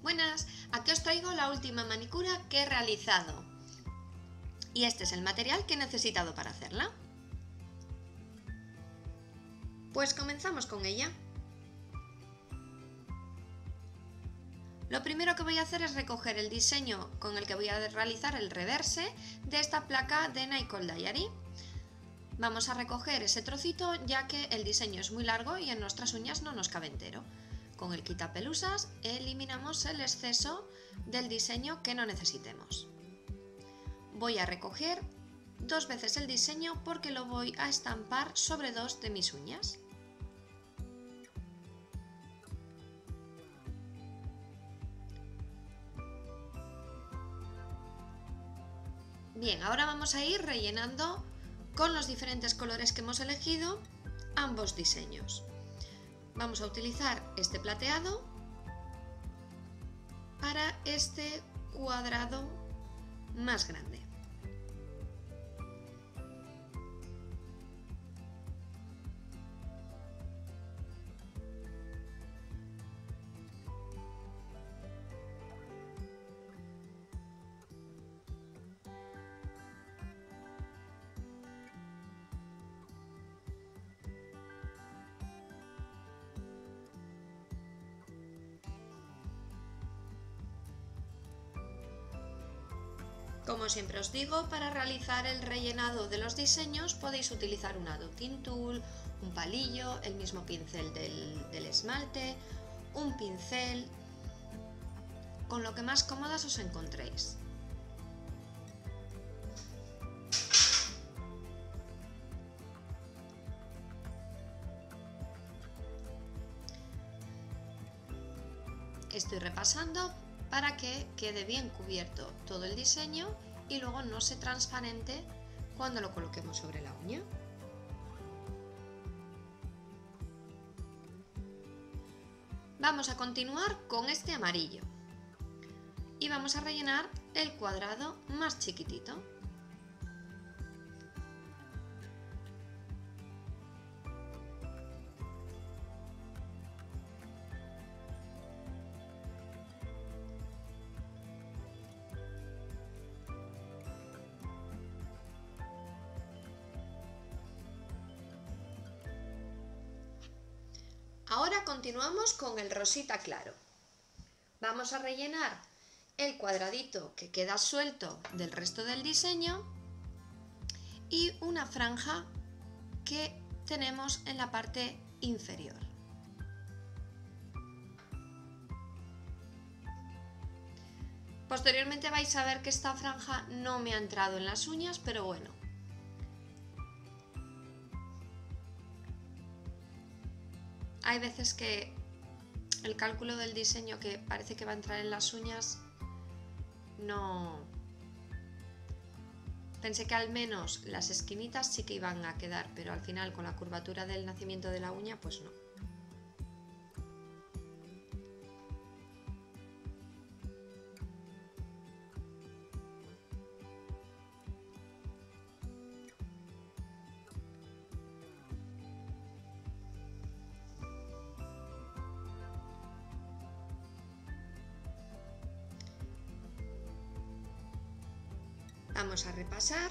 Buenas, aquí os traigo la última manicura que he realizado y este es el material que he necesitado para hacerla. Pues comenzamos con ella. Lo primero que voy a hacer es recoger el diseño con el que voy a realizar el reverse de esta placa de Nicole Diary. Vamos a recoger ese trocito ya que el diseño es muy largo y en nuestras uñas no nos cabe entero. Con el quitapelusas eliminamos el exceso del diseño que no necesitemos. Voy a recoger 2 veces el diseño porque lo voy a estampar sobre 2 de mis uñas. Bien, ahora vamos a ir rellenando con los diferentes colores que hemos elegido ambos diseños. Vamos a utilizar este plateado para este cuadrado más grande. Como siempre os digo, para realizar el rellenado de los diseños podéis utilizar una dotting tool, un palillo, el mismo pincel del esmalte, un pincel, con lo que más cómodas os encontréis. Estoy repasando para que quede bien cubierto todo el diseño y luego no se transparente cuando lo coloquemos sobre la uña. Vamos a continuar con este amarillo y vamos a rellenar el cuadrado más chiquitito. Ahora continuamos con el rosita claro. Vamos a rellenar el cuadradito que queda suelto del resto del diseño y una franja que tenemos en la parte inferior. Posteriormente vais a ver que esta franja no me ha entrado en las uñas, pero bueno. Hay veces que el cálculo del diseño que parece que va a entrar en las uñas no... Pensé que al menos las esquinitas sí que iban a quedar, pero al final con la curvatura del nacimiento de la uña pues no. Vamos a repasar.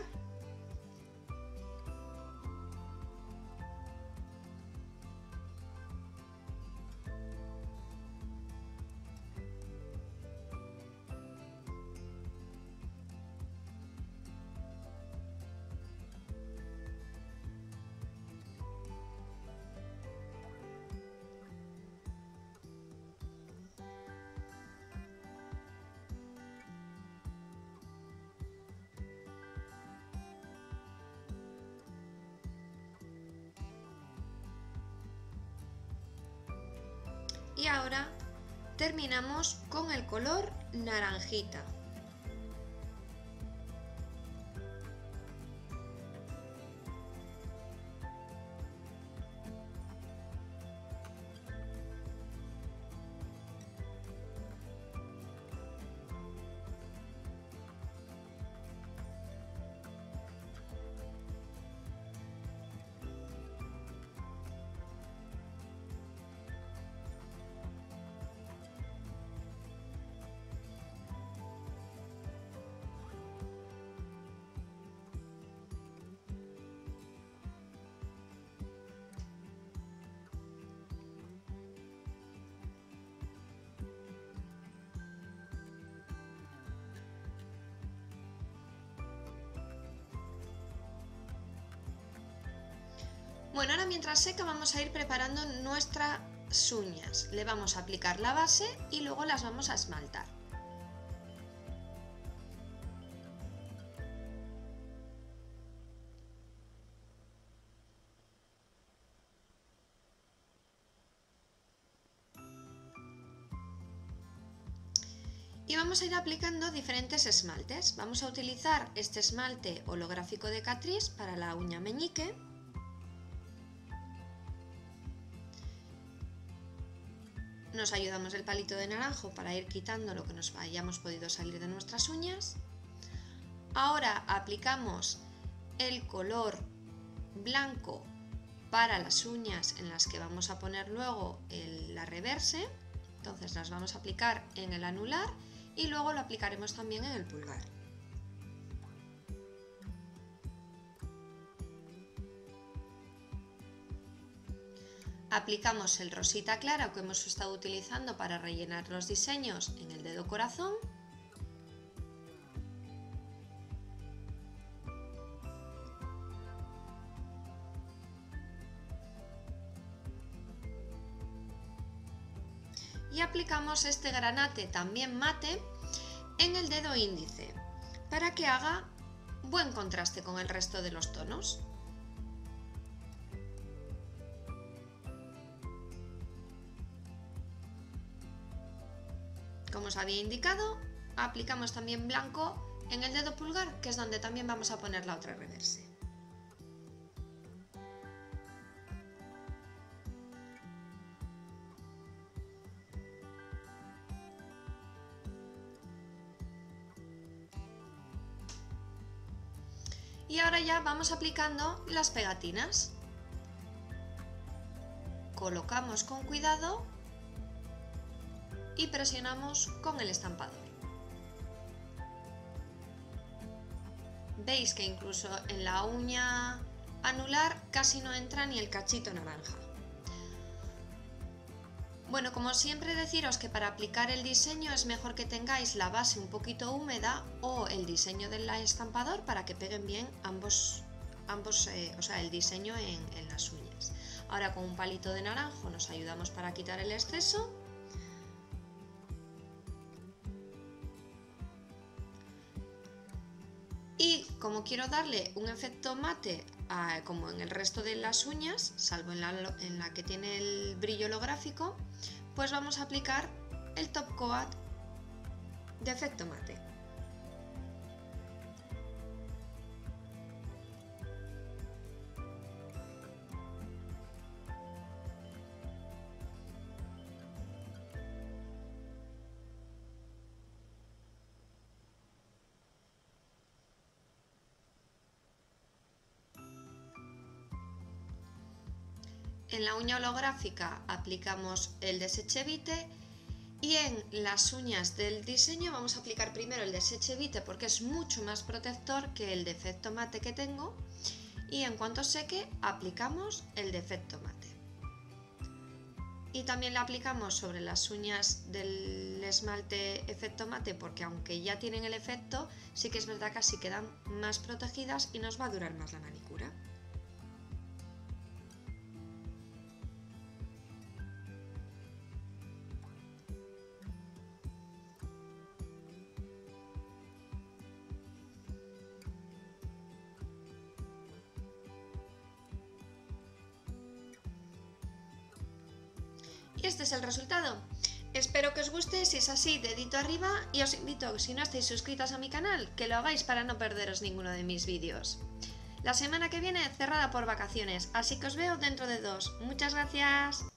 Y ahora terminamos con el color naranjita. Bueno, ahora mientras seca vamos a ir preparando nuestras uñas. Le vamos a aplicar la base y luego las vamos a esmaltar. Y vamos a ir aplicando diferentes esmaltes. Vamos a utilizar este esmalte holográfico de Catrice para la uña meñique. Nos ayudamos el palito de naranjo para ir quitando lo que nos hayamos podido salir de nuestras uñas. Ahora aplicamos el color blanco para las uñas en las que vamos a poner luego la reverse. Entonces las vamos a aplicar en el anular y luego lo aplicaremos también en el pulgar. Aplicamos el rosita clara que hemos estado utilizando para rellenar los diseños en el dedo corazón. Y aplicamos este granate también mate en el dedo índice para que haga buen contraste con el resto de los tonos. Como os había indicado, aplicamos también blanco en el dedo pulgar, que es donde también vamos a poner la otra reverse. Y ahora ya vamos aplicando las pegatinas. Colocamos con cuidado y presionamos con el estampador. Veis que incluso en la uña anular casi no entra ni el cachito naranja. Bueno, como siempre deciros que para aplicar el diseño es mejor que tengáis la base un poquito húmeda o el diseño del estampador para que peguen bien ambos el diseño en las uñas. Ahora con un palito de naranjo nos ayudamos para quitar el exceso. Y como quiero darle un efecto mate como en el resto de las uñas, salvo en la que tiene el brillo holográfico, pues vamos a aplicar el top coat de efecto mate. En la uña holográfica aplicamos el desechevite y en las uñas del diseño vamos a aplicar primero el desechevite porque es mucho más protector que el de efecto mate que tengo, y en cuanto seque aplicamos el de efecto mate. Y también la aplicamos sobre las uñas del esmalte efecto mate porque aunque ya tienen el efecto, sí que es verdad que así quedan más protegidas y nos va a durar más la manicura. Y este es el resultado. Espero que os guste. Si es así, dedito arriba, y os invito, si no estáis suscritos a mi canal, que lo hagáis para no perderos ninguno de mis vídeos. La semana que viene cerrada por vacaciones, así que os veo dentro de 2. Muchas gracias.